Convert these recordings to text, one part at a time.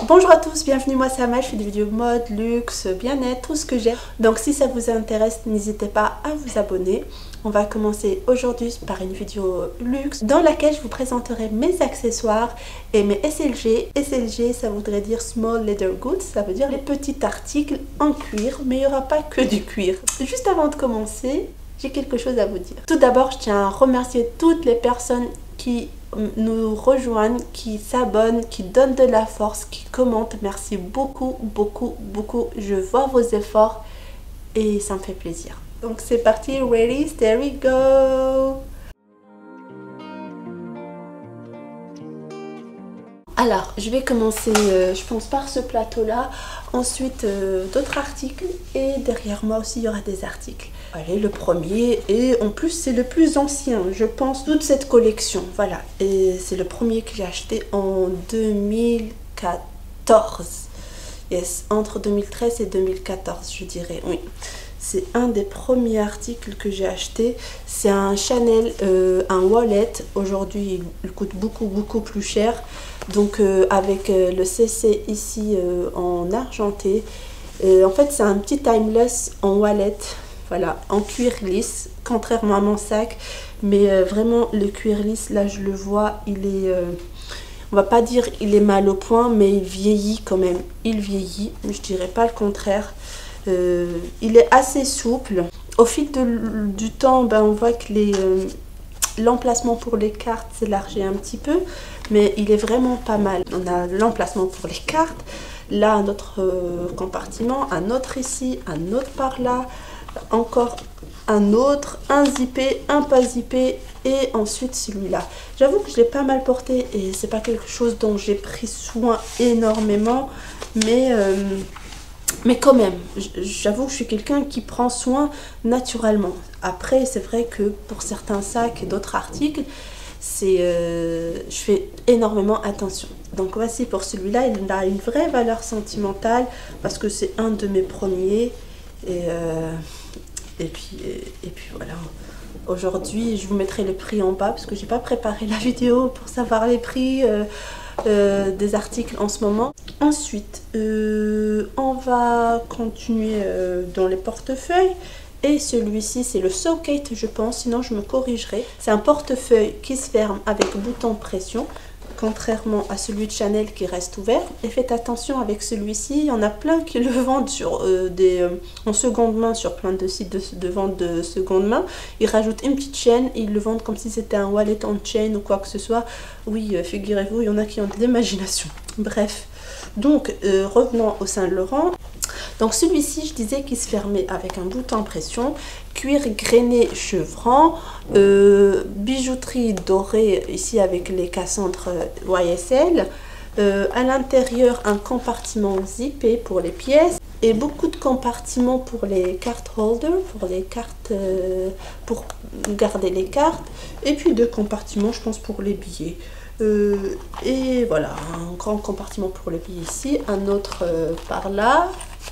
Bonjour à tous, bienvenue, moi c'est Amal, je fais des vidéos mode, luxe, bien-être, tout ce que j'aime. Donc si ça vous intéresse, n'hésitez pas à vous abonner. On va commencer aujourd'hui par une vidéo luxe dans laquelle je vous présenterai mes accessoires et mes SLG. SLG, ça voudrait dire Small Leather Goods, ça veut dire les petits articles en cuir, mais il n'y aura pas que du cuir. Juste avant de commencer, j'ai quelque chose à vous dire. Tout d'abord, je tiens à remercier toutes les personnes qui nous rejoignent, qui s'abonnent, qui donnent de la force, qui commentent. Merci beaucoup, beaucoup, beaucoup. Je vois vos efforts et ça me fait plaisir. Donc c'est parti, ready, there we go. Alors, je vais commencer, je pense, par ce plateau-là. Ensuite, d'autres articles. Et derrière moi aussi, il y aura des articles. Allez, le premier. Et en plus, c'est le plus ancien, je pense, toute cette collection. Voilà. Et c'est le premier que j'ai acheté en 2014. Yes, entre 2013 et 2014, je dirais, oui. C'est un des premiers articles que j'ai acheté. C'est un Chanel, un wallet. Aujourd'hui, il coûte beaucoup, beaucoup plus cher. Donc, avec le CC ici en argenté. En fait, c'est un petit timeless en wallet. Voilà, en cuir lisse, contrairement à mon sac. Mais vraiment, le cuir lisse, là, je le vois, il est... on va pas dire il est mal au point, mais il vieillit quand même. Il vieillit, je dirais pas le contraire. Il est assez souple. Au fil du temps, ben, on voit que l'emplacement pour les cartes s'élargit un petit peu, mais il est vraiment pas mal. On a l'emplacement pour les cartes, là un autre compartiment, un autre ici, un autre par là, encore un autre, un zippé, un pas zippé et ensuite celui-là. J'avoue que je l'ai pas mal porté et c'est pas quelque chose dont j'ai pris soin énormément, mais quand même, j'avoue que je suis quelqu'un qui prend soin naturellement. Après, c'est vrai que pour certains sacs et d'autres articles, je fais énormément attention. Donc voici pour celui-là, il a une vraie valeur sentimentale parce que c'est un de mes premiers. Et puis voilà. Aujourd'hui, je vous mettrai le prix en bas parce que j'ai pas préparé la vidéo pour savoir les prix des articles en ce moment. Ensuite, on va continuer dans les portefeuilles. Et celui-ci, c'est le Socket, je pense, sinon je me corrigerai. C'est un portefeuille qui se ferme avec bouton pression, contrairement à celui de Chanel qui reste ouvert. Et faites attention avec celui-ci, il y en a plein qui le vendent sur, en seconde main sur plein de sites de vente de seconde main. Ils rajoutent une petite chaîne, ils le vendent comme si c'était un wallet on chain ou quoi que ce soit. Oui, figurez-vous, il y en a qui ont de l'imagination. Bref, donc revenons au Saint Laurent. Donc celui-ci, je disais qu'il se fermait avec un bouton pression, cuir grainé chevrant, bijouterie dorée ici avec les cassantres YSL, à l'intérieur un compartiment zippé pour les pièces et beaucoup de compartiments pour les cartes holder, pour les cartes, pour garder les cartes, et puis deux compartiments, je pense, pour les billets. Et voilà, un grand compartiment pour les billets ici, un autre par là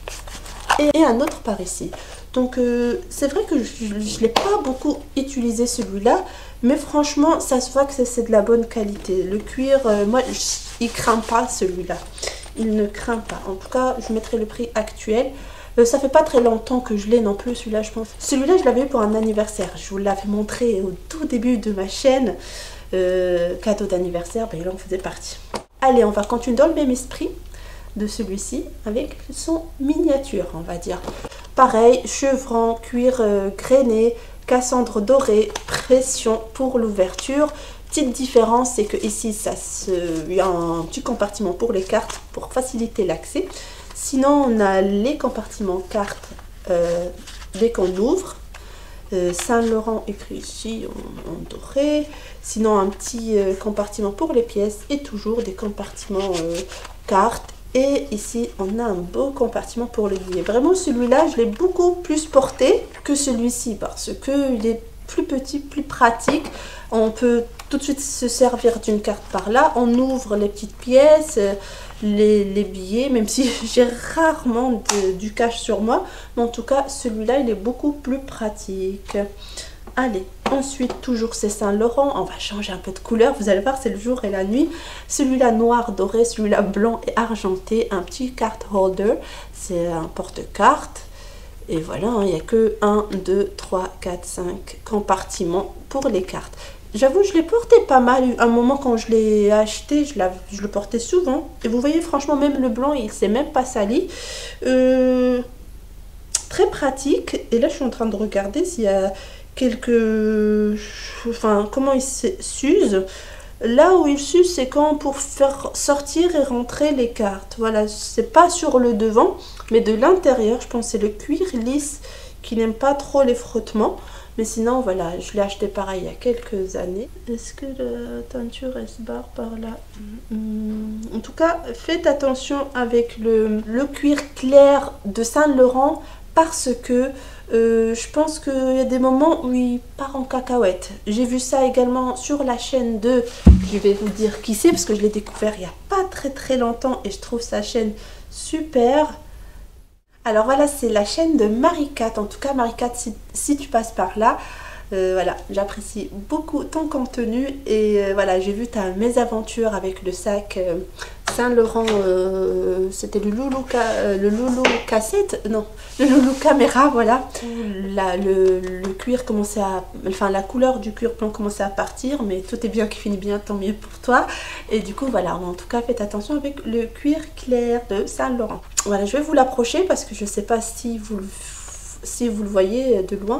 et un autre par ici. Donc c'est vrai que je ne l'ai pas beaucoup utilisé celui-là, mais franchement ça se voit que c'est de la bonne qualité. Le cuir, moi il craint pas celui-là, il ne craint pas. En tout cas je mettrai le prix actuel. Ça fait pas très longtemps que je l'ai non plus celui-là, je pense. Celui-là je l'avais eu pour un anniversaire, je vous l'avais montré au tout début de ma chaîne. Cadeau d'anniversaire, ben, il en faisait partie. Allez, on va continuer dans le même esprit de celui-ci avec son miniature, on va dire. Pareil, chevron, cuir grainé, cassandre dorée, pression pour l'ouverture. Petite différence, c'est que ici, il y a un petit compartiment pour les cartes pour faciliter l'accès. Sinon, on a les compartiments cartes dès qu'on ouvre. Saint Laurent écrit ici en doré. Sinon, un petit compartiment pour les pièces et toujours des compartiments cartes. Et ici, on a un beau compartiment pour les billets. Vraiment, celui-là, je l'ai beaucoup plus porté que celui-ci parce qu'il est plus petit, plus pratique. On peut tout de suite se servir d'une carte par là. On ouvre les petites pièces, les billets, même si j'ai rarement du cash sur moi. Mais en tout cas, celui-là, il est beaucoup plus pratique. Allez, ensuite, toujours c'est Saint Laurent. On va changer un peu de couleur. Vous allez voir, c'est le jour et la nuit. Celui-là noir doré, celui-là blanc et argenté. Un petit card holder. C'est un porte-carte. Et voilà, il n'y a que 1, 2, 3, 4, 5 compartiments pour les cartes. J'avoue, je l'ai porté pas mal. À un moment, quand je l'ai acheté, je le portais souvent. Et vous voyez, franchement, même le blanc, il ne s'est même pas sali. Très pratique. Et là, je suis en train de regarder s'il y a quelques... Enfin, comment il s'use. Là où il s'use, c'est quand pour faire sortir et rentrer les cartes. Voilà, c'est pas sur le devant, mais de l'intérieur. Je pense que c'est le cuir lisse qui n'aime pas trop les frottements. Mais sinon, voilà, je l'ai acheté pareil il y a quelques années. Est-ce que la teinture, elle se barre par là? En tout cas, faites attention avec le cuir clair de Saint Laurent parce que je pense qu'il y a des moments où il part en cacahuète. J'ai vu ça également sur la chaîne de... Je vais vous dire qui c'est parce que je l'ai découvert il n'y a pas très longtemps et je trouve sa chaîne super. Alors voilà, c'est la chaîne de Marie-Cat. En tout cas, Marie-Cat, si tu passes par là, voilà, j'apprécie beaucoup ton contenu. Et voilà, j'ai vu ta mésaventure avec le sac Saint Laurent. C'était le Loulou cassette, non, le Loulou caméra, voilà. Le cuir commençait à... Enfin, la couleur du cuir blanc commençait à partir, mais tout est bien qui finit bien, tant mieux pour toi. Et du coup, voilà, en tout cas, faites attention avec le cuir clair de Saint Laurent. Voilà, je vais vous l'approcher parce que je ne sais pas si vous le voyez de loin.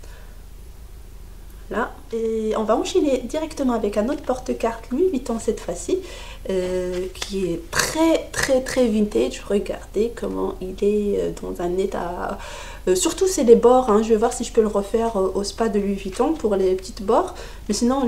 Là, et on va enchaîner directement avec un autre porte-carte Louis Vuitton cette fois-ci, qui est très vintage. Regardez comment il est dans un état... surtout c'est les bords, hein. Je vais voir si je peux le refaire au spa de Louis Vuitton pour les petites bords. Mais sinon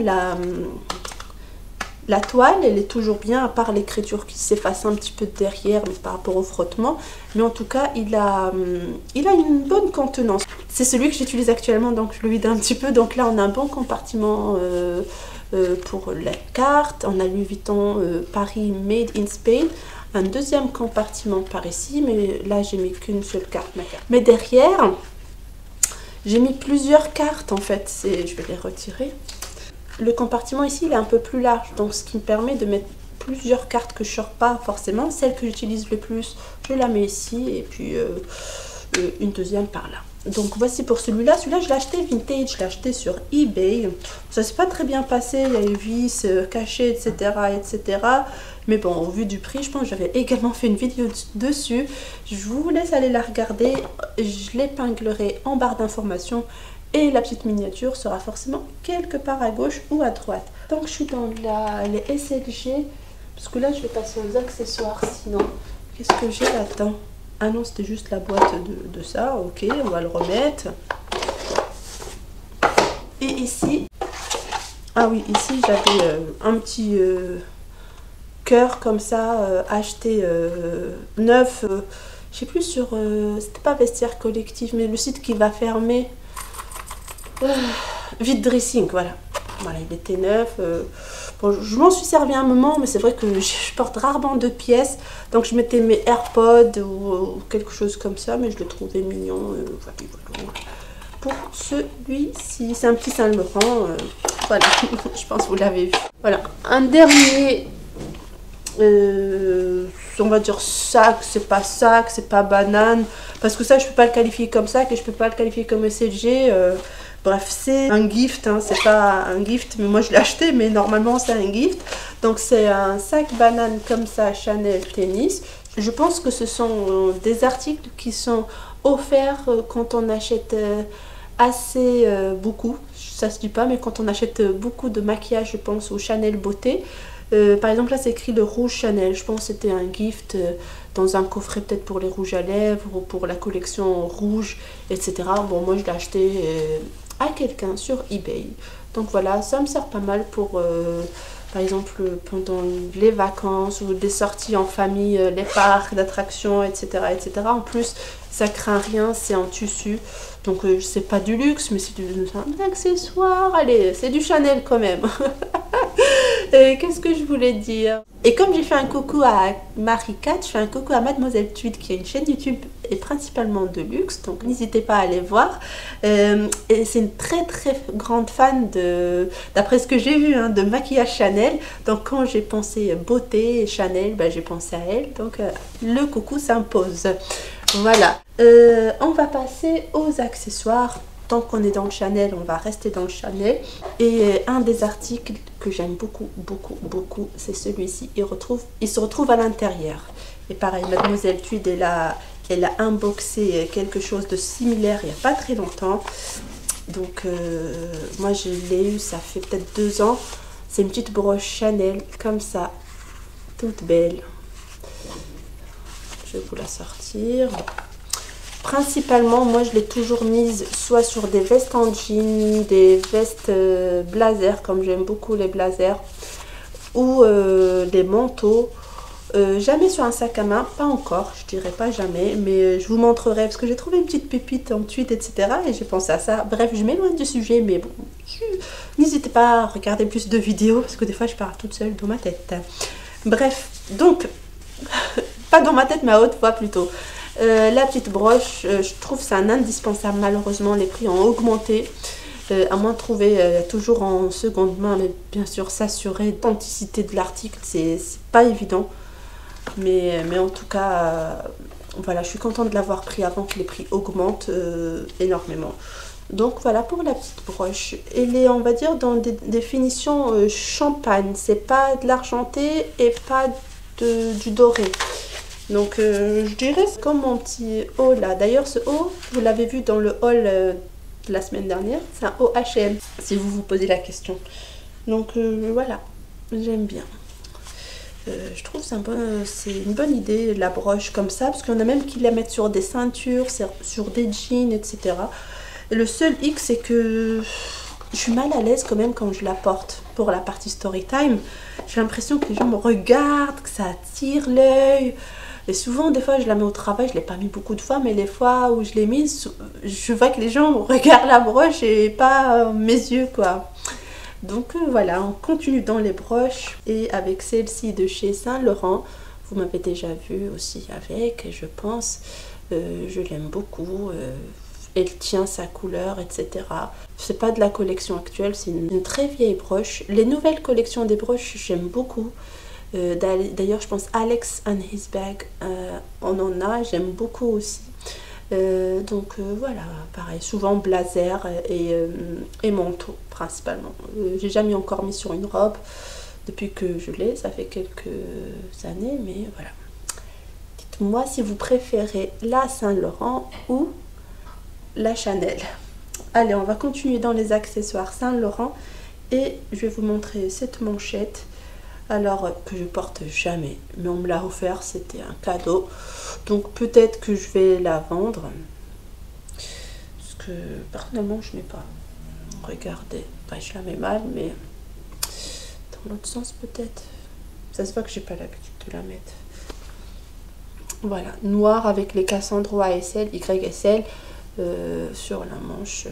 la toile, elle est toujours bien, à part l'écriture qui s'efface un petit peu derrière, mais par rapport au frottement. Mais en tout cas, il a une bonne contenance. C'est celui que j'utilise actuellement, donc je le vide un petit peu. Donc là, on a un bon compartiment pour la carte. On a Louis Vuitton Paris Made in Spain. Un deuxième compartiment par ici, mais là, j'ai mis qu'une seule carte. Mais derrière, j'ai mis plusieurs cartes, en fait. Je vais les retirer. Le compartiment ici, il est un peu plus large, donc ce qui me permet de mettre plusieurs cartes que je ne sors pas forcément. Celle que j'utilise le plus, je la mets ici, et puis une deuxième par là. Donc voici pour celui-là. Celui-là, je l'ai acheté vintage, je l'ai acheté sur eBay. Ça s'est pas très bien passé, il y a eu vis cachées, etc., etc. Mais bon, au vu du prix, je pense que j'avais également fait une vidéo dessus. Je vous laisse aller la regarder. Je l'épinglerai en barre d'informations. Et la petite miniature sera forcément quelque part à gauche ou à droite. Donc je suis dans les SLG, parce que là je vais passer aux accessoires sinon. Qu'est-ce que j'ai là-dedans? Ah non, c'était juste la boîte de ça. Ok, on va le remettre. Et ici, ah oui, ici j'avais un petit cœur comme ça, acheté neuf. Je sais plus sur... c'était pas Vestiaire Collectif, mais le site qui va fermer. Vide dressing, voilà, il était neuf. Bon, je m'en suis servi un moment, mais c'est vrai que je porte rarement de pièces, donc je mettais mes AirPods ou quelque chose comme ça, mais je le trouvais mignon. Voilà. Pour celui-ci, c'est un petit Saint Laurent, voilà, je pense que vous l'avez vu. Voilà, un dernier, on va dire sac, c'est pas banane, parce que ça je peux pas le qualifier comme sac et je peux pas le qualifier comme SLG. Bref, c'est un gift, hein, c'est pas un gift, mais moi je l'ai acheté, mais normalement c'est un gift. Donc c'est un sac banane comme ça, Chanel Tennis. Je pense que ce sont des articles qui sont offerts quand on achète assez beaucoup. Ça se dit pas, mais quand on achète beaucoup de maquillage, je pense au Chanel Beauté. Par exemple là c'est écrit le rouge Chanel, je pense que c'était un gift dans un coffret peut-être pour les rouges à lèvres ou pour la collection rouge, etc. Bon, moi je l'ai acheté à quelqu'un sur eBay. Donc voilà, ça me sert pas mal pour par exemple pendant les vacances ou des sorties en famille, les parcs d'attractions, etc., etc. En plus ça craint rien, c'est en tissu, donc c'est pas du luxe, mais c'est un accessoire. Allez, c'est du Chanel quand même. Qu'est-ce que je voulais dire? Et comme j'ai fait un coucou à Marie-Cat, je fais un coucou à Mademoiselle Tweed qui a une chaîne YouTube et principalement de luxe, donc n'hésitez pas à aller voir. Et c'est une très grande fan d'après ce que j'ai vu, hein, de maquillage Chanel. Donc quand j'ai pensé beauté et Chanel, j'ai pensé à elle. Donc le coucou s'impose. Voilà. On va passer aux accessoires. Tant qu'on est dans le Chanel, on va rester dans le Chanel. Et un des articles que j'aime beaucoup, c'est celui-ci. Il se retrouve à l'intérieur. Et pareil, Mademoiselle Tweed, elle a unboxé quelque chose de similaire il n'y a pas très longtemps. Donc, moi, je l'ai eu, ça fait peut-être 2 ans. C'est une petite broche Chanel, comme ça, toute belle. Je vais vous la sortir. Principalement, moi je l'ai toujours mise soit sur des vestes en jean, des vestes blazer, comme j'aime beaucoup les blazers, ou des manteaux. Jamais sur un sac à main, pas encore, je dirais pas jamais, mais je vous montrerai parce que j'ai trouvé une petite pépite en tweed, etc. Et j'ai pensé à ça. Bref, je m'éloigne du sujet, mais bon, n'hésitez pas à regarder plus de vidéos parce que des fois je parle toute seule dans ma tête. Bref, donc, pas dans ma tête, mais à haute voix plutôt. La petite broche, je trouve c'est un indispensable. Malheureusement, les prix ont augmenté. À moins de trouver toujours en seconde main, mais bien sûr, s'assurer d'authenticité de l'article, c'est pas évident. Mais en tout cas, voilà, je suis contente de l'avoir pris avant que les prix augmentent énormément. Donc voilà pour la petite broche. Elle est, on va dire, dans des finitions champagne. C'est pas de l'argenté et pas du doré. Donc je dirais c'est comme mon petit haut là. D'ailleurs ce haut, vous l'avez vu dans le haul de la semaine dernière. C'est un haut H&M si vous vous posez la question. Donc voilà, j'aime bien. Je trouve c'est une bonne idée la broche comme ça. Parce qu'il y en a même qui la mettent sur des ceintures, sur des jeans, etc. Et le seul hic c'est que je suis mal à l'aise quand même quand je la porte pour la partie story time. J'ai l'impression que les gens me regardent, que ça attire l'œil. Et souvent, des fois, je la mets au travail, je ne l'ai pas mis beaucoup de fois, mais les fois où je l'ai mise, je vois que les gens regardent la broche et pas mes yeux, quoi. Donc voilà, on continue dans les broches. Et avec celle-ci de chez Saint Laurent, vous m'avez déjà vu aussi avec, je pense. Je l'aime beaucoup. Elle tient sa couleur, etc. C'est pas de la collection actuelle, c'est une très vieille broche. Les nouvelles collections des broches, j'aime beaucoup. D'ailleurs je pense Alex and His Bag on en a, j'aime beaucoup aussi. Donc voilà, pareil, souvent blazer et manteau principalement. J'ai jamais encore mis sur une robe depuis que je l'ai, ça fait quelques années, mais voilà. Dites-moi si vous préférez la Saint Laurent ou la Chanel. Allez, on va continuer dans les accessoires Saint Laurent et je vais vous montrer cette manchette. Alors que je porte jamais, mais on me l'a offert, c'était un cadeau. Donc peut-être que je vais la vendre. Parce que personnellement je n'ai pas. Regardez, je la mets mal, mais dans l'autre sens peut-être. Ça se voit que j'ai pas l'habitude de la mettre. Voilà, noir avec les Cassandro ASL, YSL sur la manche.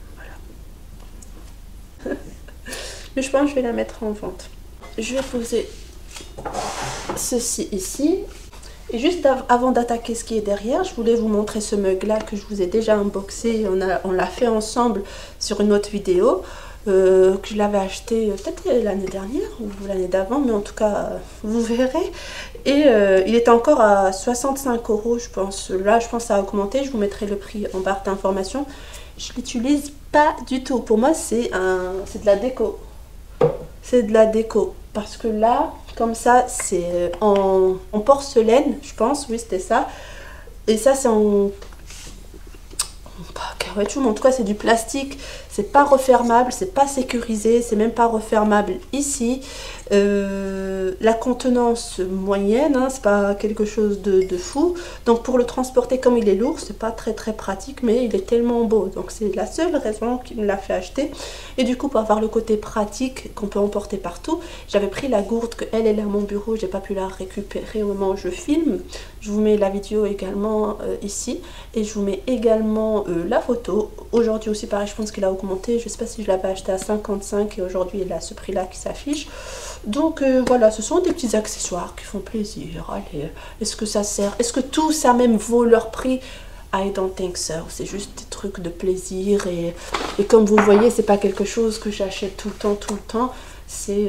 Voilà. Mais je pense que je vais la mettre en vente. Je vais poser ceci ici. Et juste avant d'attaquer ce qui est derrière, je voulais vous montrer ce mug là que je vous ai déjà unboxé. On l'a fait ensemble sur une autre vidéo. Que je l'avais acheté peut-être l'année dernière ou l'année d'avant, mais en tout cas vous verrez. Et il était encore à 65 €, je pense. Là je pense que ça a augmenté, je vous mettrai le prix en barre d'information. Je l'utilise pas du tout. Pour moi c'est de la déco. C'est de la déco. Parce que là, comme ça, c'est en porcelaine, je pense. Oui, c'était ça. Et ça, c'est en caoutchouc, mais en tout cas, c'est du plastique. C'est pas refermable, c'est pas sécurisé, c'est même pas refermable ici. La contenance moyenne, hein, c'est pas quelque chose de fou. Donc pour le transporter, comme il est lourd, c'est pas très pratique, mais il est tellement beau. Donc c'est la seule raison qui me l'a fait acheter. Et du coup, pour avoir le côté pratique qu'on peut emporter partout, j'avais pris la gourde que elle est à mon bureau. J'ai pas pu la récupérer au moment où je filme. Je vous mets la vidéo également ici, et je vous mets également la photo. Aujourd'hui aussi, pareil, je pense qu'il a augmenté augmenté. Je ne sais pas si je l'avais acheté à 55 et aujourd'hui il est à ce prix là qui s'affiche. Donc voilà, ce sont des petits accessoires qui font plaisir. Allez, est-ce que ça sert? Est-ce que tout ça même vaut leur prix? I don't think so. C'est juste des trucs de plaisir et comme vous voyez, c'est pas quelque chose que j'achète tout le temps. C'est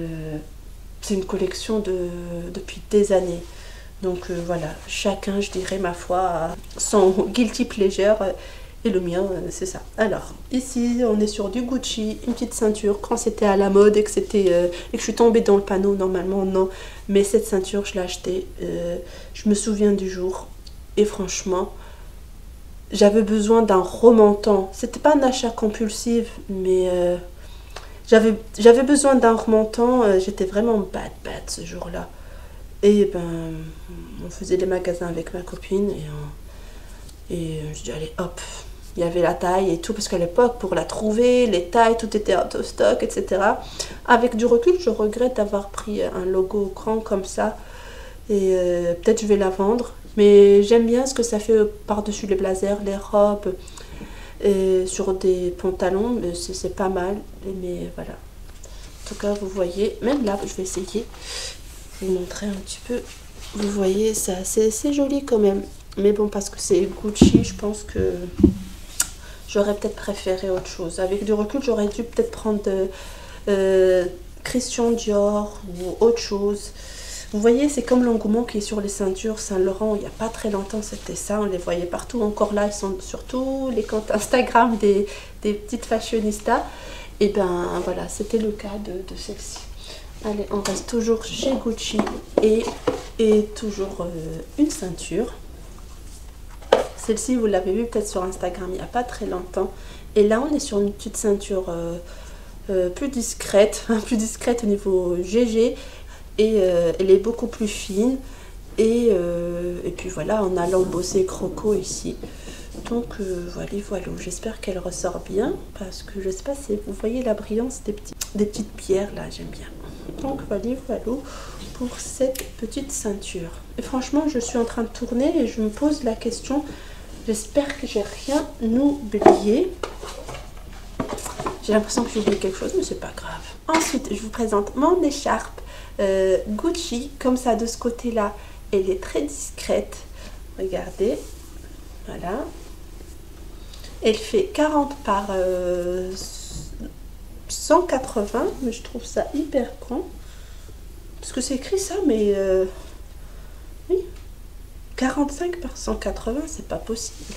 une collection depuis des années. Donc voilà, chacun, je dirais, ma foi, a son guilty pleasure. Et le mien, c'est ça. Alors, ici, on est sur du Gucci, une petite ceinture. Quand c'était à la mode et que je suis tombée dans le panneau, normalement, non. Mais cette ceinture, je l'ai achetée. Je me souviens du jour. Et franchement, j'avais besoin d'un remontant. C'était pas un achat compulsif, mais j'avais besoin d'un remontant. J'étais vraiment bad ce jour-là. Et ben, on faisait des magasins avec ma copine. Et je dis, allez, hop. Il y avait la taille et tout, parce qu'à l'époque, pour la trouver, les tailles, tout était out of stock, etc. Avec du recul, je regrette d'avoir pris un logo grand comme ça. Et peut-être je vais la vendre. Mais j'aime bien ce que ça fait par-dessus les blazers, les robes, et sur des pantalons. C'est pas mal. Mais voilà. En tout cas, vous voyez, même là, je vais essayer de vous montrer un petit peu. Vous voyez, c'est assez joli quand même. Mais bon, parce que c'est Gucci, je pense que j'aurais peut-être préféré autre chose. Avec du recul, j'aurais dû peut-être prendre Christian Dior ou autre chose. Vous voyez, c'est comme l'engouement qui est sur les ceintures Saint-Laurent. Il n'y a pas très longtemps, c'était ça. On les voyait partout. Encore là, ils sont sur tous les comptes Instagram des petites fashionistas. Et ben voilà, c'était le cas de celle-ci. Allez, on reste toujours chez Gucci et toujours une ceinture. Celle-ci, vous l'avez vue peut-être sur Instagram il n'y a pas très longtemps. Et là, on est sur une petite ceinture plus discrète au niveau GG. Et elle est beaucoup plus fine. Et puis voilà, on a l'embossé croco ici. Donc voilà. J'espère qu'elle ressort bien. Parce que je sais pas si vous voyez la brillance des petites pierres là, j'aime bien. Donc voilà pour cette petite ceinture. Et franchement, je suis en train de tourner et je me pose la question. J'espère que j'ai rien oublié. J'ai l'impression que j'ai oublié quelque chose, mais c'est pas grave. Ensuite, je vous présente mon écharpe Gucci. Comme ça, de ce côté-là, elle est très discrète. Regardez. Voilà. Elle fait 40 par 180. Mais je trouve ça hyper grand. Parce que c'est écrit ça, mais... oui. 45 par 180, c'est pas possible.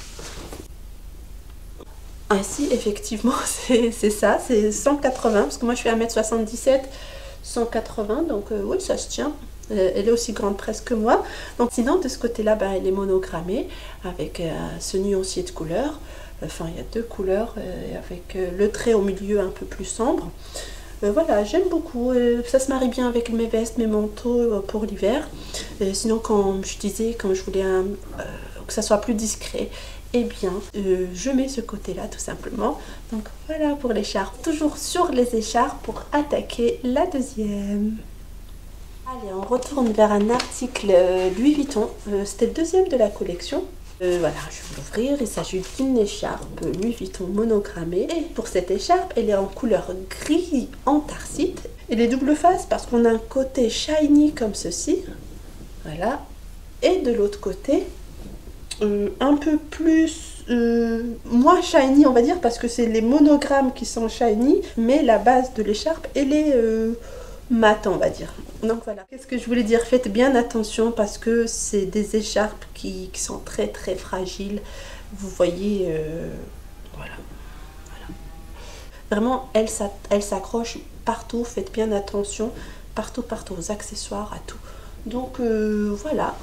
Ah si, effectivement, c'est ça, c'est 180, parce que moi je fais 1m77, 180, donc oui, ça se tient. Elle est aussi grande presque que moi. Donc sinon, de ce côté-là, ben, elle est monogrammée, avec ce nuancier de couleurs. Enfin, il y a deux couleurs, avec le trait au milieu un peu plus sombre. Voilà, j'aime beaucoup. Ça se marie bien avec mes vestes, mes manteaux pour l'hiver. Sinon, comme je disais, quand je voulais que ça soit plus discret, eh bien, je mets ce côté-là tout simplement. Donc voilà pour l'écharpe. Toujours sur les écharpes pour attaquer la deuxième. Allez, on retourne vers un article Louis Vuitton. C'était le deuxième de la collection. Voilà, je vais l'ouvrir. Il s'agit d'une écharpe Louis Vuitton monogrammée. Et pour cette écharpe, elle est en couleur gris anthracite. Elle est double face parce qu'on a un côté shiny comme ceci. Voilà. Et de l'autre côté, un peu plus... moins shiny, on va dire, parce que c'est les monogrammes qui sont shiny. Mais la base de l'écharpe, elle est... mat, on va dire. Donc voilà, qu'est-ce que je voulais dire, faites bien attention parce que c'est des écharpes qui sont très fragiles. Vous voyez, voilà. Vraiment, elles s'accrochent partout, faites bien attention, partout, aux accessoires, à tout. Donc voilà.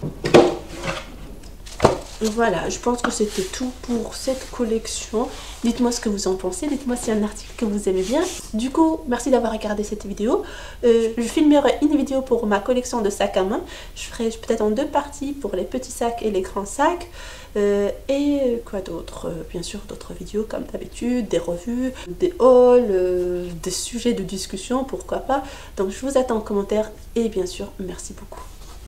Voilà, je pense que c'était tout pour cette collection. Dites-moi ce que vous en pensez, dites-moi s'il y a un article que vous aimez bien. Du coup, merci d'avoir regardé cette vidéo. Je filmerai une vidéo pour ma collection de sacs à main. Je ferai peut-être en deux parties pour les petits sacs et les grands sacs. Et quoi d'autre, bien sûr d'autres vidéos comme d'habitude, des revues, des hauls, des sujets de discussion, pourquoi pas. Donc je vous attends en commentaire et bien sûr, merci beaucoup.